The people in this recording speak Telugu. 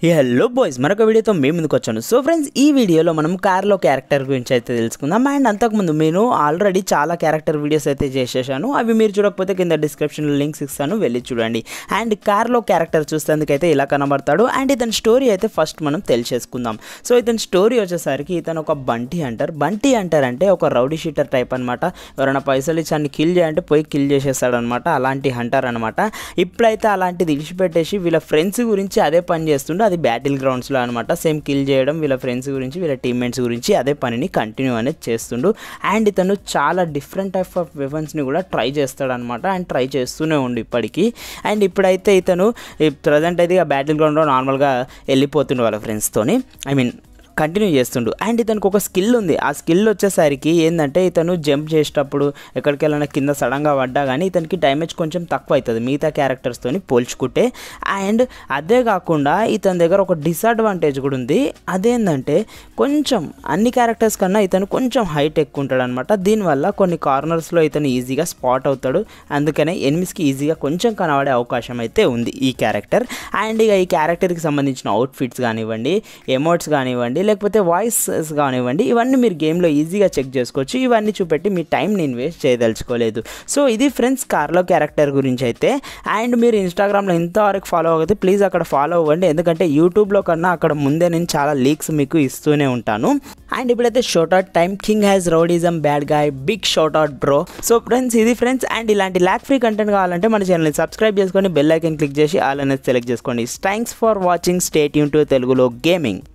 హలో బాయ్స్, మరొక వీడియోతో మేము ముందుకు వచ్చాను. సో ఫ్రెండ్స్, ఈ వీడియోలో మనం కార్లో క్యారెక్టర్ గురించి అయితే తెలుసుకుందాం. అండ్ అంతకుముందు నేను ఆల్రెడీ చాలా క్యారెక్టర్ వీడియోస్ అయితే చేసేసాను. అవి మీరు చూడకపోతే కింద డిస్క్రిప్షన్లో లింక్స్ ఇస్తాను, వెళ్ళి చూడండి. అండ్ కార్లో క్యారెక్టర్ చూసేందుకైతే ఇలా కనబడతాడు. అండ్ ఇతని స్టోరీ అయితే ఫస్ట్ మనం తెలిసేసుకుందాం. సో ఇతని స్టోరీ వచ్చేసరికి ఇతను ఒక బంటి అంటారు అంటే ఒక రౌడీ షీటర్ టైప్ అనమాట. ఎవరైనా పైసలు ఇచ్చి అన్ని కిల్ చేయాలంటే పోయి కిల్ చేసేస్తాడు అనమాట. అలాంటి హంటర్ అనమాట. ఇప్పుడైతే అలాంటిది విడిచిపెట్టేసి వీళ్ళ ఫ్రెండ్స్ గురించి అదే పని చేస్తుండే. అది బ్యాటిల్ గ్రౌండ్స్లో అనమాట. సేమ్ కిల్ చేయడం, వీళ్ళ ఫ్రెండ్స్ గురించి వీళ్ళ టీమ్మేట్స్ గురించి అదే పనిని కంటిన్యూ అనేది చేస్తుండు. అండ్ ఇతను చాలా డిఫరెంట్ టైప్ ఆఫ్ వెపన్స్ని కూడా ట్రై చేస్తాడనమాట. అండ్ ట్రై చేస్తూనే ఉండు ఇప్పటికీ. అండ్ ఇప్పుడైతే ఇతను ప్రజెంట్ అయితే ఇక బ్యాటిల్ గ్రౌండ్లో నార్మల్గా వెళ్ళిపోతుండు వాళ్ళ ఫ్రెండ్స్తోని. కంటిన్యూ చేస్తుండు. అండ్ ఇతనికి ఒక స్కిల్ ఉంది. ఆ స్కిల్ వచ్చేసరికి ఏంటంటే ఇతను జంప్ చేసేటప్పుడు ఎక్కడికి వెళ్ళినా కింద సడన్గా పడ్డా కానీ ఇతనికి డ్యామేజ్ కొంచెం తక్కువ అవుతుంది మిగతా క్యారెక్టర్స్తోని పోల్చుకుంటే. అండ్ అదే కాకుండా ఇతని దగ్గర ఒక డిసడ్వాంటేజ్ కూడా ఉంది. అదేంటంటే కొంచెం అన్ని క్యారెక్టర్స్ కన్నా ఇతను కొంచెం హైట్ ఎక్కువ ఉంటాడు అనమాట. దీనివల్ల కొన్ని కార్నర్స్లో ఇతను ఈజీగా స్పాట్ అవుతాడు. అందుకనే ఎనిమిస్కి ఈజీగా కొంచెం కనబడే అవకాశం అయితే ఉంది ఈ క్యారెక్టర్. అండ్ ఇక ఈ క్యారెక్టర్కి సంబంధించిన అవుట్ఫిట్స్ కానివ్వండి, ఎమోట్స్ కానివ్వండి, లేకపోతే వాయిసెస్ కానివ్వండి, ఇవన్నీ మీరు గేమ్లో ఈజీగా చెక్ చేసుకోవచ్చు. ఇవన్నీ చూపెట్టి మీ టైం నేను వేస్ట్ చేయదలుచుకోలేదు. సో ఇది ఫ్రెండ్స్ కార్లో క్యారెక్టర్ గురించి అయితే. అండ్ మీరు ఇన్స్టాగ్రామ్లో ఇంతవరకు ఫాలో అవ్వకపోతే ప్లీజ్ అక్కడ ఫాలో అవ్వండి. ఎందుకంటే యూట్యూబ్లో కన్నా అక్కడ ముందే నేను చాలా లీక్స్ మీకు ఇస్తూనే ఉంటాను. అండ్ ఇప్పుడైతే shout out time. King has rowdyism bad guy, big shout out bro. So friends, ఇది ఫ్రెండ్స్. అండ్ ఇలాంటి ల్యాక్ ఫ్రీ కంటెంట్ కావాలంటే మన ఛానల్ని సబ్స్క్రైబ్ చేసుకొని బెల్ ఐకాన్ క్లిక్ చేసి ఆల్ అనేది సెలెక్ట్ చేసుకోండి. Thanks for watching. Stay tuned to తెలుగులో గేమింగ్.